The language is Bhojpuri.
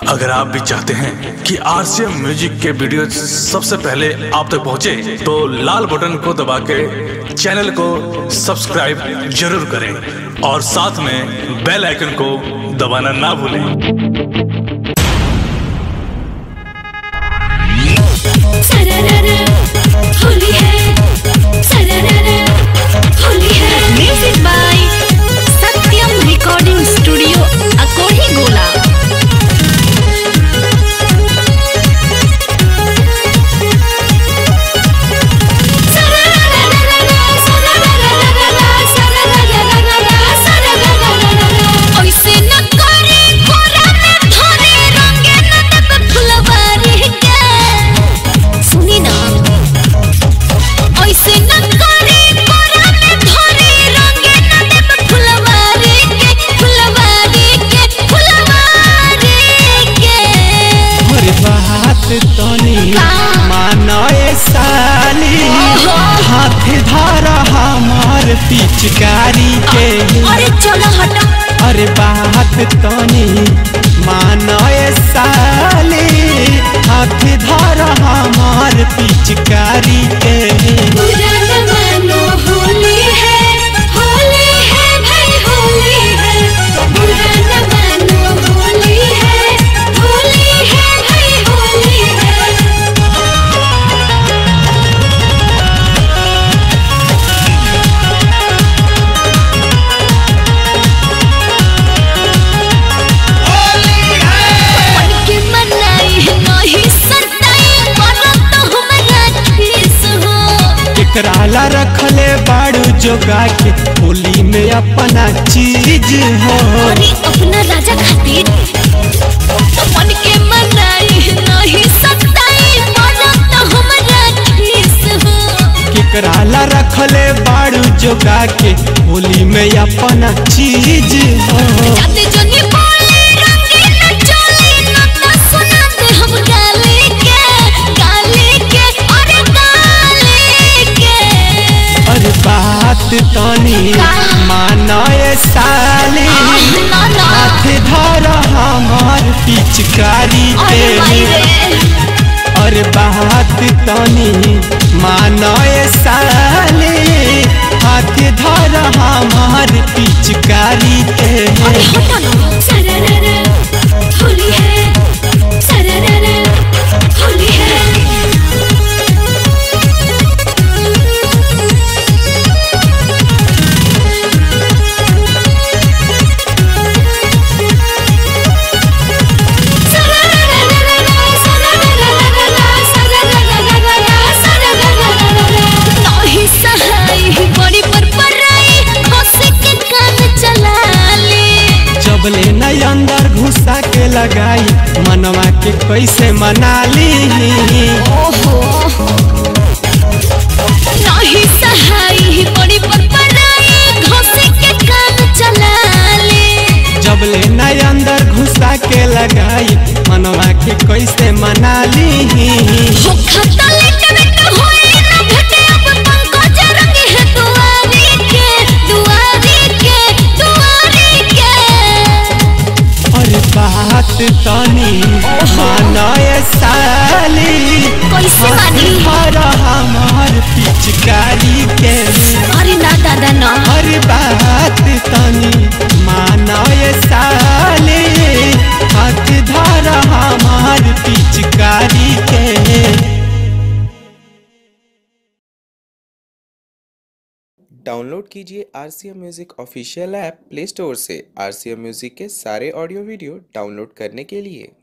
अगर आप भी चाहते हैं कि आरसीएम म्यूजिक के वीडियो सबसे पहले आप तक पहुंचे, तो लाल बटन को दबा के चैनल को सब्सक्राइब जरूर करें और साथ में बेल आइकन को दबाना ना भूलें। होली है, होली है। Music by Satyam recording studio, Akohi Gola. पिचकारी के अरे चलो हटा, अरे बात तनी मानो साली, हाथ धर हमार पिचकारी के। बुरा न मानो, होली है भाई, होली है। बुरा न मानो, होली है भाई, होली है। कराला रखले बाड़ू जोगा के होली में अपना चीज हो। अरे अपना राजा खातिर तो मन के मनाई नहीं सकताई, मरत हमरा खीस हो। के कराला रखले बाड़ू जोगा के होली में अपना चीज हो। जाते जनी बोले रंगीन चोली, न तो सुना दे हम गाली के, अरे गाली के। अरे बात तनी मानो साली, हाथ धर हमार पिचकारी के। अरे बात तनी मानो साली, हाथ धर हमार पिचकारी के। अरे हटा ना, सररर होली है, सररर होली है। जबले न अंदर घुसा के लगाई, मनवा के कैसे मना ली। ओहो नहीं सहाई, बड़ी पर पराई, घुसे के काम चला ले। जबले न अंदर घुसा के लगाई, मनवा के कैसे मना ली। हो खाता लेट बेट होई ना भेटे, अब पंकज रंग है दुआरी के, दुआरी के, दुआरी के। अरे बात तनी मानो साली, कैसे मानी हमार पिचकारी के। अरे ना दादा ना, अरे बात तनी मानो साली, हाथ धर हमार पिचकारी के। डाउनलोड कीजिए RCM music official app play store से। आरसीएम म्यूजिक के सारे ऑडियो वीडियो डाउनलोड करने के लिए